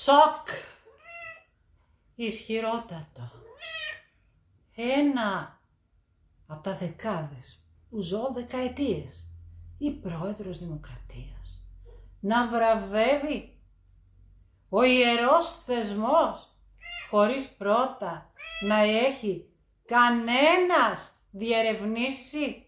Σοκ ισχυρότατο. Ένα από τα δεκάδες που ζω δεκαετίες, η πρόεδρος Δημοκρατίας να βραβεύει ο ιερός θεσμός χωρίς πρώτα να έχει κανένας διερευνήσει.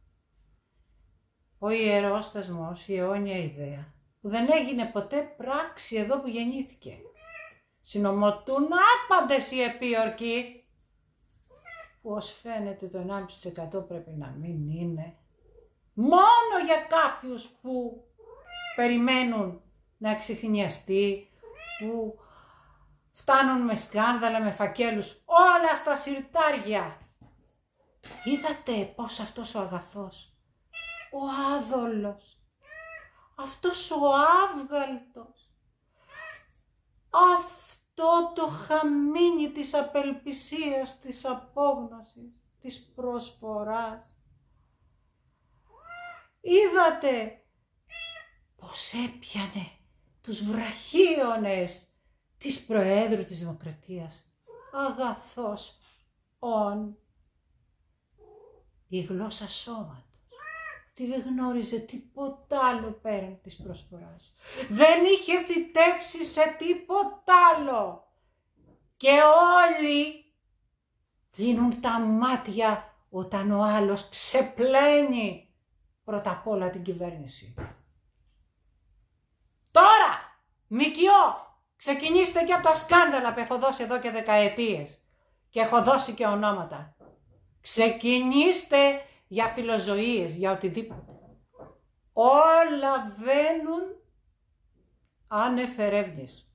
Ο ιερός θεσμός, η αιώνια ιδέα, που δεν έγινε ποτέ πράξη εδώ που γεννήθηκε. Συνομωτούν άπαντες οι επίορκοι, που ως φαίνεται το 1,5% πρέπει να μην είναι, μόνο για κάποιους που περιμένουν να εξιχνιαστεί, που φτάνουν με σκάνδαλα, με φακέλους, όλα στα συρτάρια. Είδατε πως αυτός ο αγαθός, ο άδολος, αυτός ο άβγαλτος, αυτό το χαμίνι της απελπισίας, της απόγνωσης, της προσφοράς. Είδατε πως έπιανε τους βραχίονες της Προέδρου της Δημοκρατίας, αγαθός η γλώσσα σώματος, τι δεν γνώριζε τίποτα άλλο πέραν της προσφοράς. Δεν είχε θητεύσει σε τίποτα άλλο. Και όλοι κλείνουν τα μάτια όταν ο άλλος ξεπλένει πρώτα απ' όλα την κυβέρνηση. Τώρα, ΜΚΟ, ξεκινήστε και από τα σκάνδαλα που έχω δώσει εδώ και δεκαετίες και έχω δώσει και ονόματα. Ξεκινήστε για φιλοζωίες, για οτιδήποτε. Όλα βαίνουν ανεφερεύγες.